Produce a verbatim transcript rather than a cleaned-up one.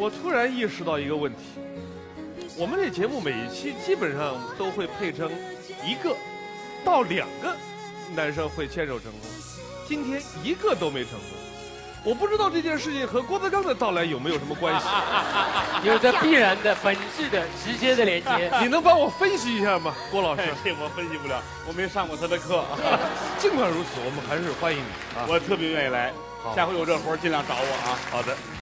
我突然意识到一个问题，我们这节目每一期基本上都会配成一个到两个男生会牵手成功，今天一个都没成功。我不知道这件事情和郭德纲的到来有没有什么关系？ 有着必然的、本质的、直接的连接。 你能帮我分析一下吗，郭老师？ 这我分析不了，我没上过他的课。 尽管如此，我们还是欢迎你啊！ 我特别愿意来，下回有这活儿尽量找我啊。 好的。